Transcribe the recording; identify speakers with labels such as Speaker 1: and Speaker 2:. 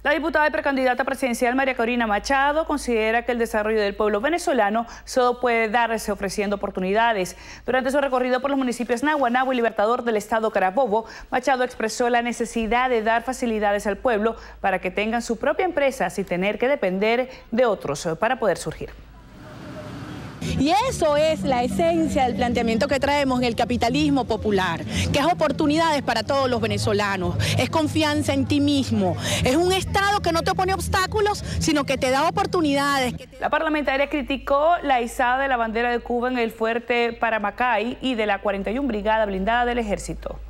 Speaker 1: La diputada y precandidata presidencial María Corina Machado considera que el desarrollo del pueblo venezolano solo puede darse ofreciendo oportunidades. Durante su recorrido por los municipios Naguanabo y Libertador del estado Carabobo, Machado expresó la necesidad de dar facilidades al pueblo para que tengan su propia empresa sin tener que depender de otros para poder surgir.
Speaker 2: Y eso es la esencia del planteamiento que traemos en el capitalismo popular, que es oportunidades para todos los venezolanos, es confianza en ti mismo, es un Estado que no te pone obstáculos, sino que te da oportunidades.
Speaker 1: La parlamentaria criticó la izada de la bandera de Cuba en el fuerte Paramacay y de la 41 Brigada Blindada del Ejército.